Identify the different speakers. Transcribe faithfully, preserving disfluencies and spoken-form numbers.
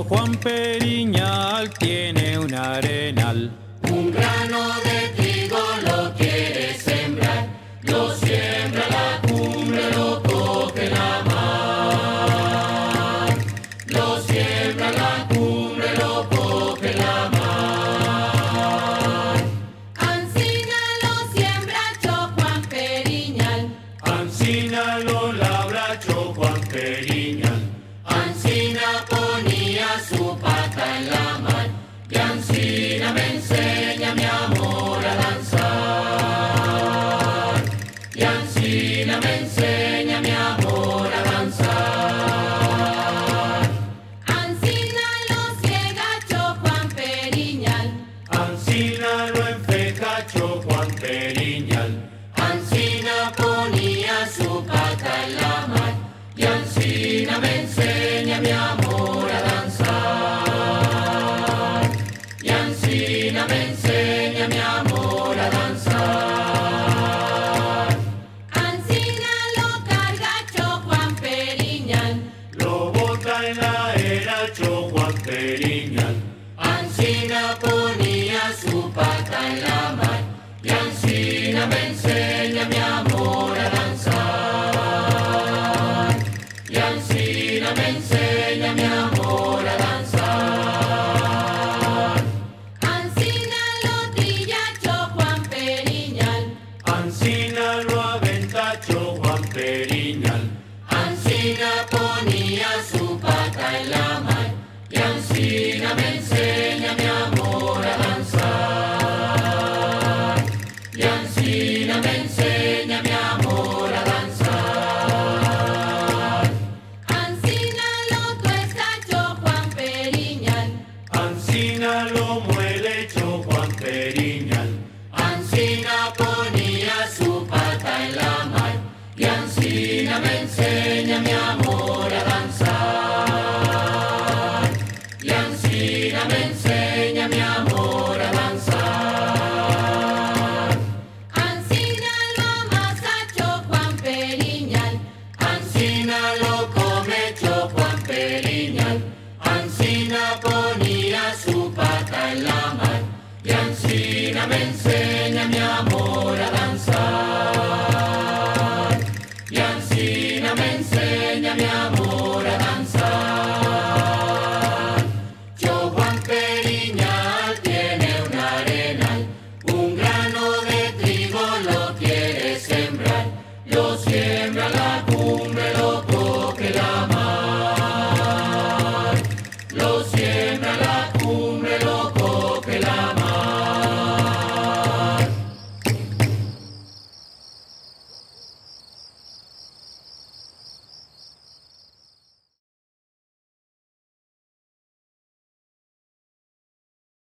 Speaker 1: Juan Periñal tiene un arenal.
Speaker 2: Un grano de trigo lo quiere sembrar, lo siembra a la cumbre, lo coge la mar. Lo siembra a la cumbre, lo coge la mar.
Speaker 3: Ancina lo siembra Cho Juan Periñal.
Speaker 2: Ancina lo labra Cho Juan Periñal. Ancina ponía su pata en la mar. Y Ancina me enseña mi amor a danzar. Y Ancina me enseña mi amor a danzar.
Speaker 3: Ancina lo ciega Cho Juan Periñal.
Speaker 2: Ancina lo enfeca Cho Juan Periñal. Ancina ponía su pata en la mar. Y Ancina me enseña mi amor a danzar. Y Ancina me enseña mi amor a danzar.
Speaker 3: Ancina lo carga Cho Juan Periñal.
Speaker 2: Lo bota en la era Cho Juan Periñal. Ancina ponía su pata en la mar. Y Ancina me enseña mi amor a danzar. Y Ancina me enseña mi amor a danzar.
Speaker 3: Ancina lo trilla Cho Juan Periñal.
Speaker 2: Ancina lo aventa Cho Juan Periñal. Ancina ponía su pata en la mar. Y Ancina me enseña mi amor a danzar. Y Ancina me enseña mi amor a danzar.
Speaker 3: Ancina lo tuesta Cho Juan Periñal.
Speaker 2: Ancina lo muele Cho Juan Periñal. Ancina ponía su pata en la mar. Y Ancina me enseña mi amor a danzar. Y Ancina me enseña mi amor a danzar.
Speaker 3: Ancina lo amasa Cho Juan Periñal.
Speaker 2: Ancina lo come Cho Juan Periñal. Ancina ponía su pata en la mar. Y Ancina me enseña mi amor